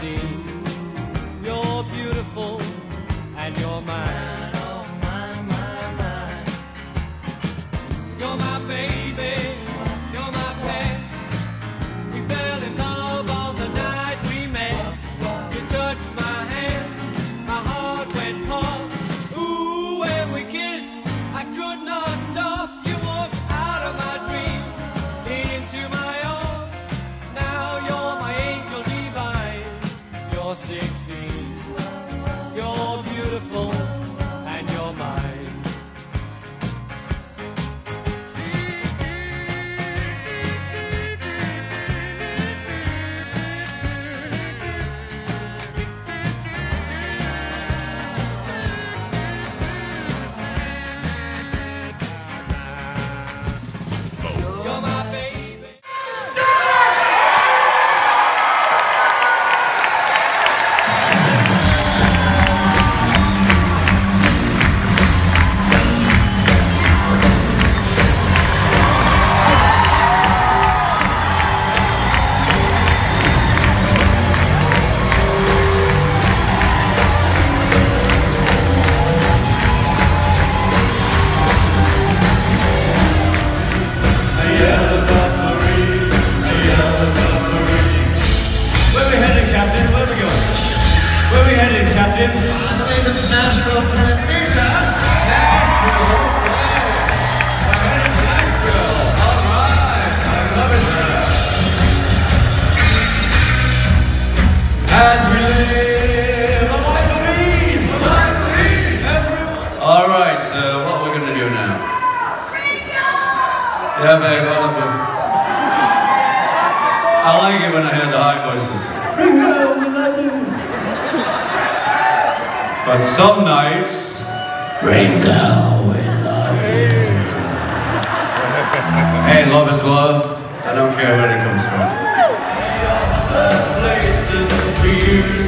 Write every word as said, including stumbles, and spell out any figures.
sixteen. You're beautiful and you're mine. Oh, mine, mine, mine. You're my baby, you're my pet. We fell in love on the night we met. You touched my hand, my heart went pump. Ooh, when we kissed, I could not stop. You walked out of my dreams, into my arms. Now you're my angel divine. You're sixteen. You're beautiful and you're mine. You're my baby. Where we headed, Captain? I believe it's Nashville, Tennessee, sir. Nashville, okay. We're headed to Nashville. All right. I love it, sir. As we live, a life of ease. A life of ease. Everyone. All right, so what we're going to do now? Yeah, babe, I love you. I like it when I hear the high voices. Ringo, we love you. But some nights, Ringo, we love you. Hey, love is love. I don't care where it comes from. The places we used